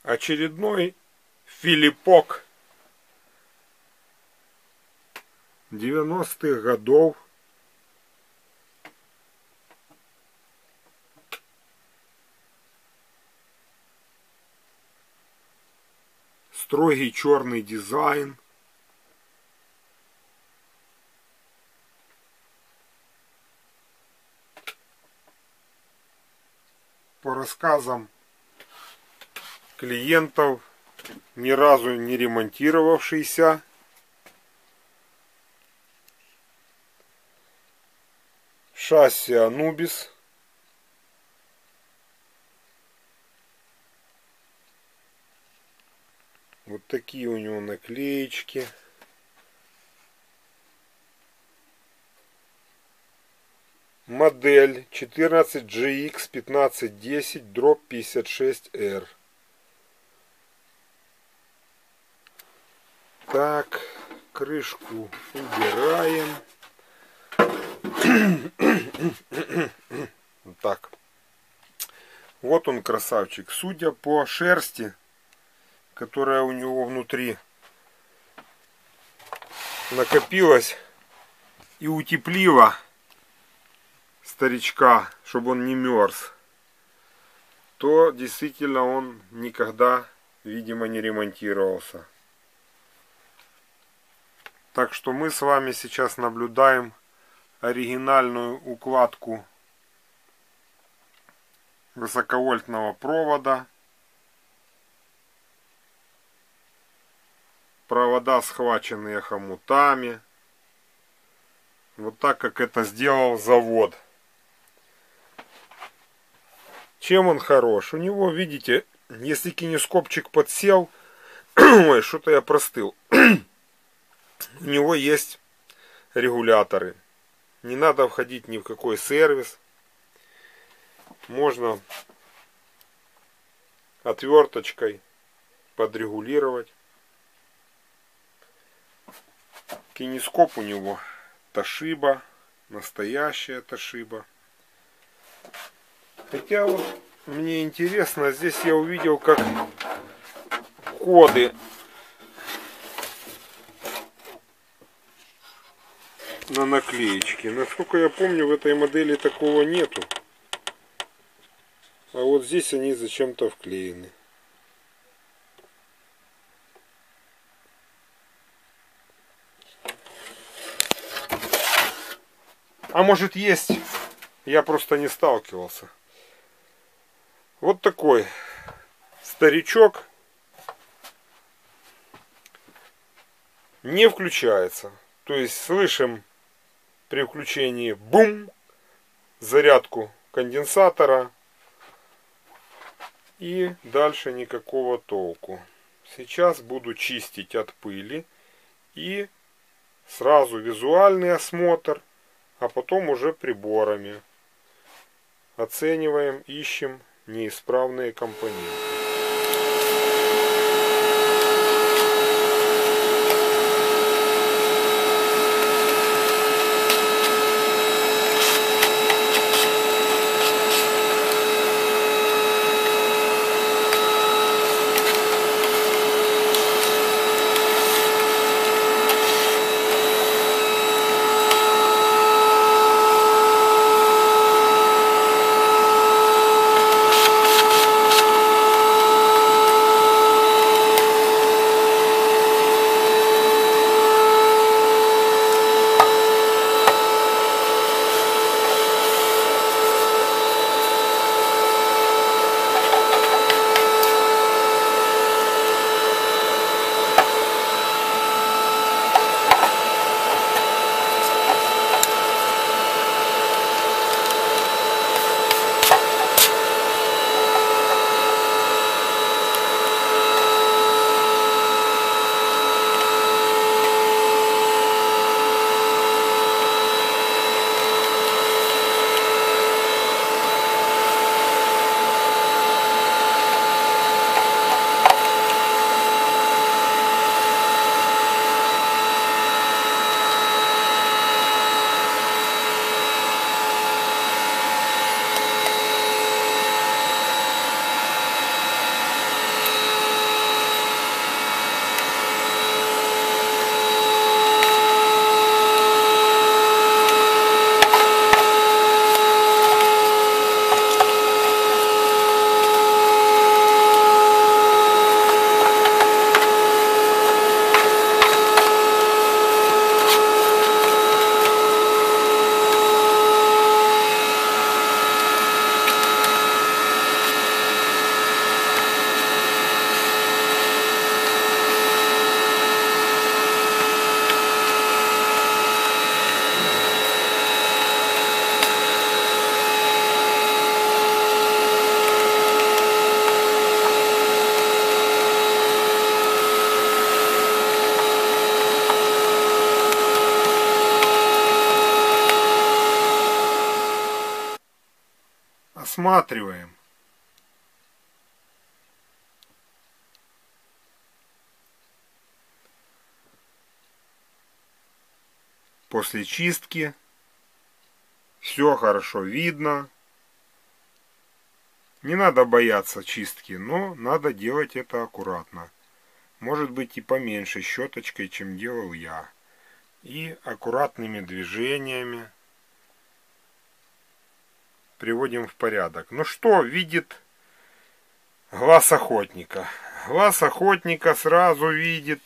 Очередной филиппок 90-х годов. Строгий черный дизайн. По рассказам клиентов, ни разу не ремонтировавшийся. Шасси Анубис. Вот такие у него наклеечки. Модель 14GX1510-56R. Так, крышку убираем. Так. Вот он, красавчик. Судя по шерсти, которая у него внутри накопилась и утеплила старичка, чтобы он не мерз, то действительно он никогда, видимо, не ремонтировался. Так что мы с вами сейчас наблюдаем оригинальную укладку высоковольтного провода. Провода схваченные хомутами. Вот так, как это сделал завод. Чем он хорош? У него, видите, если кинескопчик подсел, ой, что-то я простыл. У него есть регуляторы. Не надо входить ни в какой сервис. Можно отверточкой подрегулировать. Кинескоп у него Toshiba, настоящая Toshiba. Хотя вот мне интересно, здесь я увидел, как коды на наклеечке. Насколько я помню, в этой модели такого нету. А вот здесь они зачем-то вклеены. А может есть, я просто не сталкивался. Вот такой старичок. Не включается. То есть слышим при включении бум, зарядку конденсатора, и дальше никакого толку. Сейчас буду чистить от пыли и сразу визуальный осмотр, а потом уже приборами оцениваем, ищем неисправные компоненты. осматриваем. После чистки все хорошо видно. Не надо бояться чистки, но надо делать это аккуратно. Может быть и поменьше щеточкой, чем делал я. И аккуратными движениями приводим в порядок. Ну что видит глаз охотника? Глаз охотника сразу видит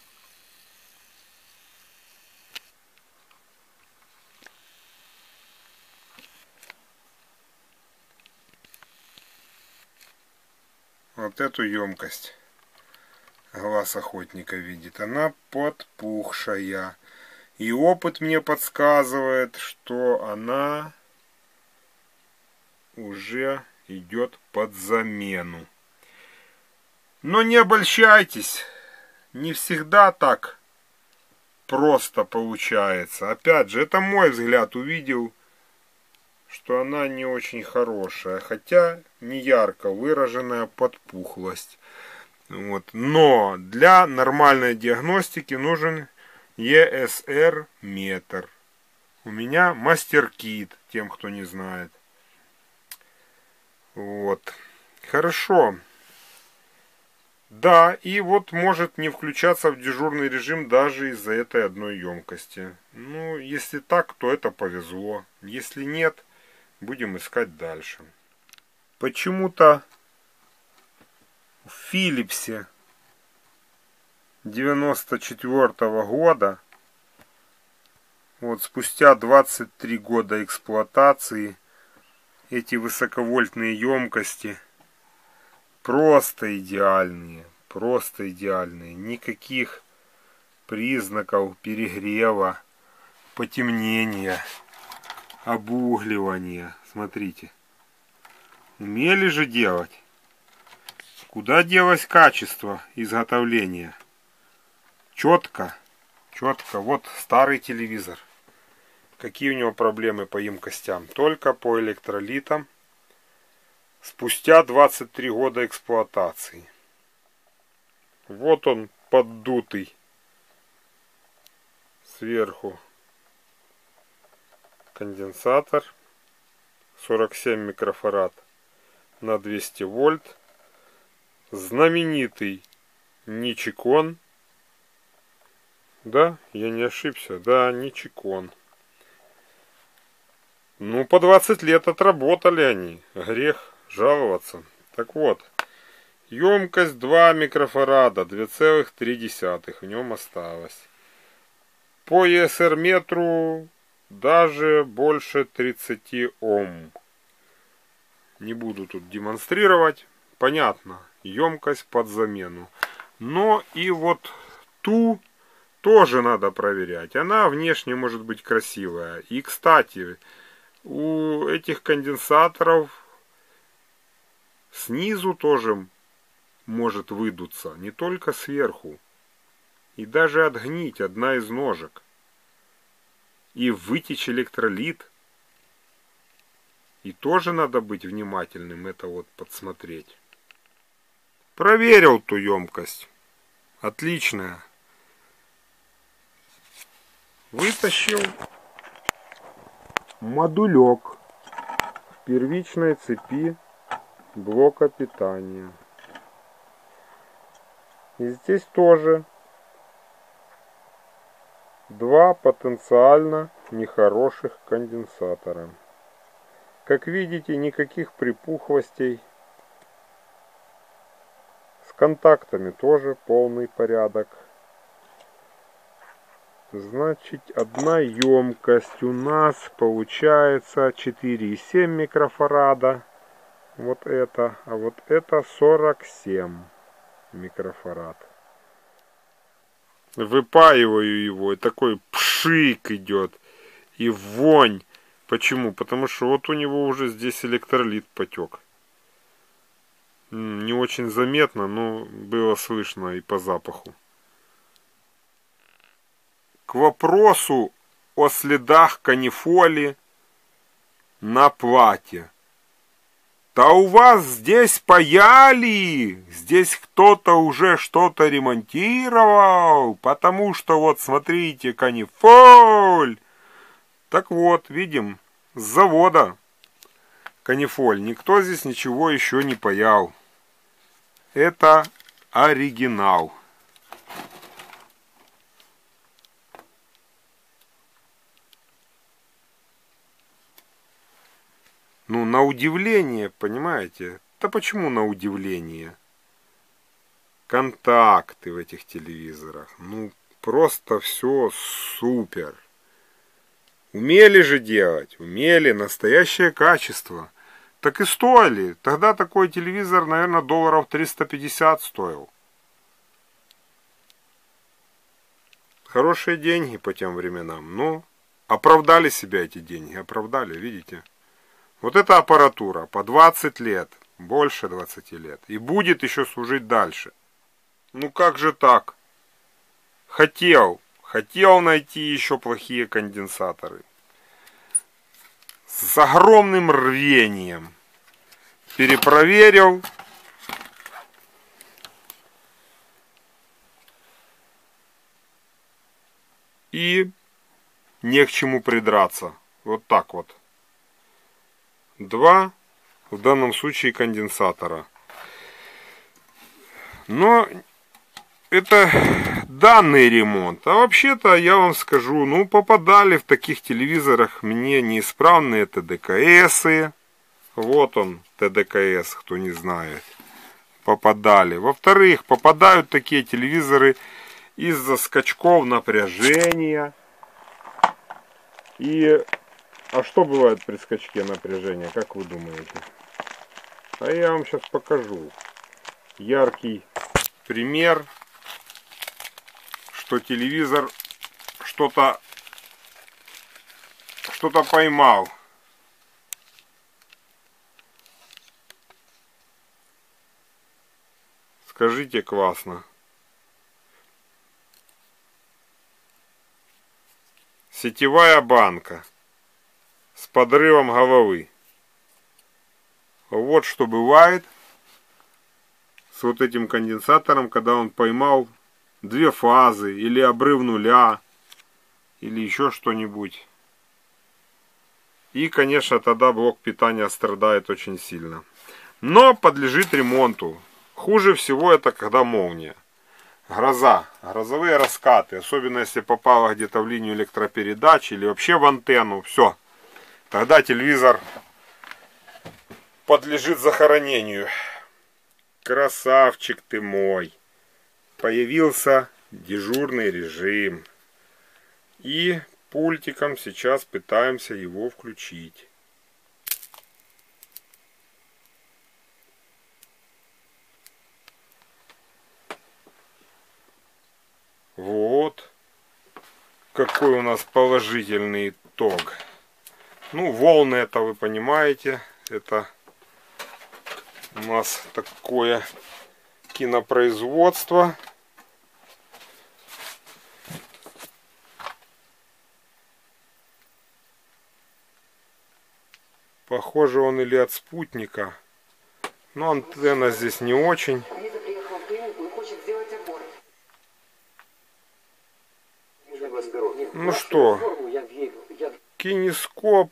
вот эту емкость. Глаз охотника видит. Она подпухшая. И опыт мне подсказывает, что она уже идет под замену. Но не обольщайтесь. Не всегда так просто получается. Опять же, это мой взгляд. Увидел, что она не очень хорошая. Хотя не ярко выраженная подпухлость. Вот. Но для нормальной диагностики нужен ESR метр. У меня мастер-кит, тем, кто не знает. Вот. Хорошо. Да, и вот может не включаться в дежурный режим даже из-за этой одной емкости. Ну, если так, то это повезло. Если нет, будем искать дальше. Почему-то в Philips'е 94-го года, вот спустя 23 года эксплуатации, эти высоковольтные емкости просто идеальные, никаких признаков перегрева, потемнения, обугливания. Смотрите, умели же делать. Куда делось качество изготовления? Четко. Вот старый телевизор. Какие у него проблемы по емкостям? Только по электролитам. Спустя 23 года эксплуатации. Вот он поддутый. Сверху конденсатор. 47 микрофарад на 200 вольт. Знаменитый Ничикон. Да, я не ошибся. Да, Ничикон. Ну, по 20 лет отработали они. Грех жаловаться. Так вот, емкость 2 микрофарада, 2,3 в нем осталось. По ESR метру даже больше 30 Ом. Не буду тут демонстрировать. Понятно, емкость под замену. Но и вот ту тоже надо проверять. Она внешне может быть красивая. И, кстати, у этих конденсаторов снизу тоже может выдуться, не только сверху. И даже отгнить одна из ножек. И вытечь электролит. И тоже надо быть внимательным, это вот подсмотреть. Проверил ту емкость. Отличная. Вытащил модулек в первичной цепи блока питания. И здесь тоже два потенциально нехороших конденсатора. Как видите, никаких припухлостей. С контактами тоже полный порядок. Значит, одна емкость у нас получается 4,7 микрофарада. Вот это. А вот это 47 микрофарад. Выпаиваю его, и такой пшик идет. И вонь. Почему? Потому что вот у него уже здесь электролит потек. Не очень заметно, но было слышно и по запаху. К вопросу о следах канифоли на плате. Да у вас здесь паяли, здесь кто-то уже что-то ремонтировал, потому что вот смотрите, канифоль. Так вот, видим, с завода канифоль. Никто здесь ничего еще не паял. Это оригинал. Ну, на удивление, понимаете? Да почему на удивление? Контакты в этих телевизорах. Ну, просто все супер. Умели же делать, умели, настоящее качество. Так и стоили. Тогда такой телевизор, наверное, долларов 350 стоил. Хорошие деньги по тем временам. Ну, оправдали себя эти деньги, оправдали, видите? Вот эта аппаратура по 20 лет, больше 20 лет. И будет еще служить дальше. Ну как же так? Хотел найти еще плохие конденсаторы. С огромным рвением. Перепроверил. И не к чему придраться. Вот так вот. Два, в данном случае, конденсатора. Но это данный ремонт. А вообще-то, я вам скажу, ну, попадали в таких телевизорах мне неисправные ТДКСы. Вот он, ТДКС, кто не знает. Попадали. Во-вторых, попадают такие телевизоры из-за скачков напряжения. А что бывает при скачке напряжения, как вы думаете? А я вам сейчас покажу. Яркий пример, что телевизор что-то поймал. Скажите, классно. Сетевая банка с подрывом головы. Вот что бывает с вот этим конденсатором, когда он поймал две фазы, или обрыв нуля, или еще что-нибудь. И, конечно, тогда блок питания страдает очень сильно. Но подлежит ремонту. Хуже всего это, когда молния. Гроза, грозовые раскаты, особенно если попало где-то в линию электропередач или вообще в антенну, все. Тогда телевизор подлежит захоронению. Красавчик ты мой. Появился дежурный режим. И пультиком сейчас пытаемся его включить. Вот. Какой у нас положительный итог. Ну, волны, это вы понимаете. Это у нас такое кинопроизводство. Похоже, он или от спутника. Но антенна здесь не очень. Ну что, кинескоп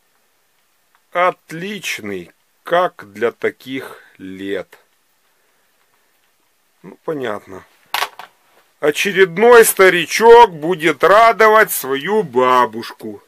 отличный, как для таких лет. Ну, понятно. Очередной старичок будет радовать свою бабушку.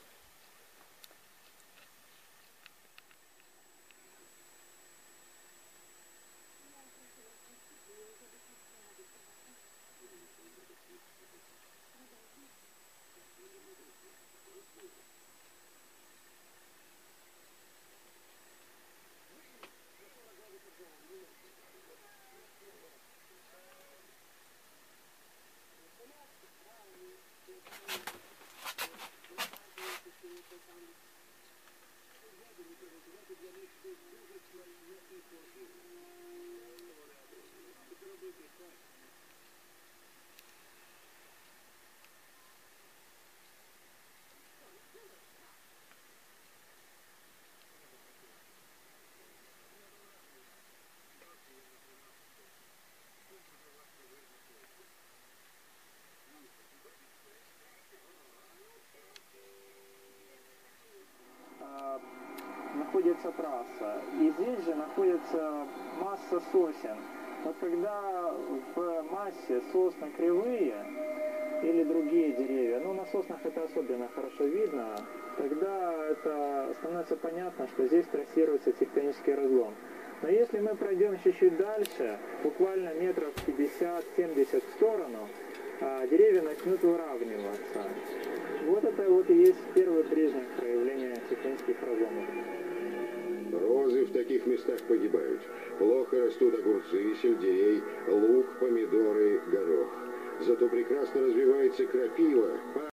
находится трасса, и здесь же находится масса сосен. Вот когда в массе сосны кривые или другие деревья, ну на соснах это особенно хорошо видно, тогда это становится понятно, что здесь трассируется тектонический разлом. Но если мы пройдем чуть-чуть дальше, буквально метров 50-70 в сторону, деревья начнут выравниваться. Вот это вот и есть первый признак проявления тектонических разломов. Розы в таких местах погибают. Плохо растут огурцы, сельдерей, лук, помидоры, горох. Зато прекрасно развивается крапива.